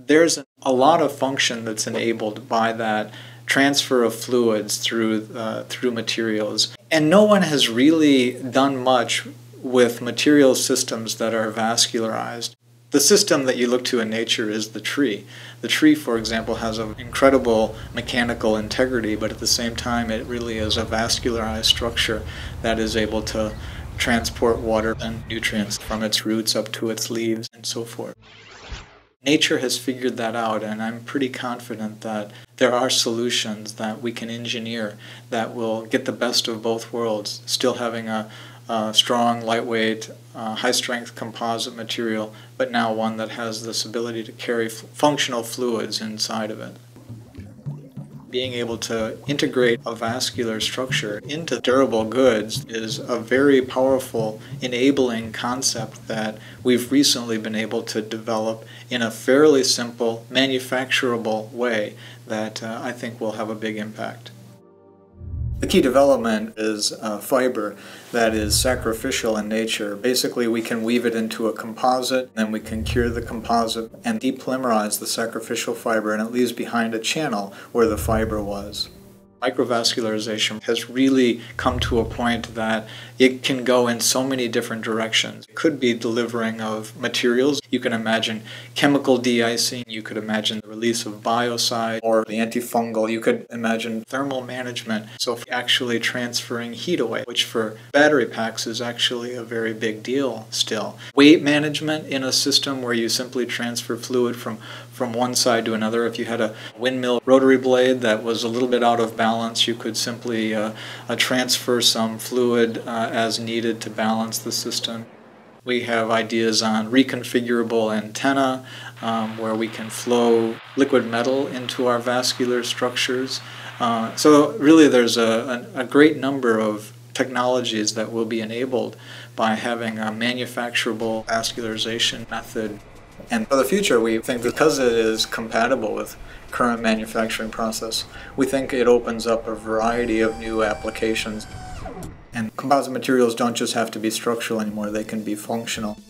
There's a lot of function that's enabled by that transfer of fluids through materials. And no one has really done much with material systems that are vascularized. The system that you look to in nature is the tree. The tree, for example, has an incredible mechanical integrity, but at the same time it really is a vascularized structure that is able to transport water and nutrients from its roots up to its leaves and so forth. Nature has figured that out, and I'm pretty confident that there are solutions that we can engineer that will get the best of both worlds, still having a strong, lightweight, high-strength composite material, but now one that has this ability to carry functional fluids inside of it. Being able to integrate a vascular structure into durable goods is a very powerful enabling concept that we've recently been able to develop in a fairly simple, manufacturable way that I think will have a big impact. The key development is fiber that is sacrificial in nature. Basically, we can weave it into a composite, then we can cure the composite and depolymerize the sacrificial fiber, and it leaves behind a channel where the fiber was. Microvascularization has really come to a point that it can go in so many different directions. It could be delivering of materials. You can imagine chemical de-icing. You could imagine the release of biocide or the antifungal. You could imagine thermal management. So actually transferring heat away, which for battery packs is actually a very big deal still. Weight management in a system where you simply transfer fluid from one side to another. If you had a windmill rotary blade that was a little bit out of balance, you could simply transfer some fluid as needed to balance the system. We have ideas on reconfigurable antenna, where we can flow liquid metal into our vascular structures. So really there's a great number of technologies that will be enabled by having a manufacturable vascularization method. And for the future, we think because it is compatible with current manufacturing process, we think it opens up a variety of new applications. And composite materials don't just have to be structural anymore, they can be functional.